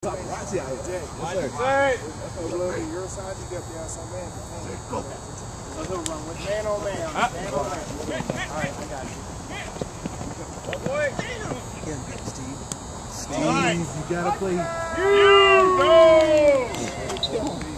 Roxy out here. Yes, sir. That's a little bit your side. You got the outside man. Go. So he'll run with man on man. Man on man. All right, I got you. Oh boy. Steve, you gotta play. You go.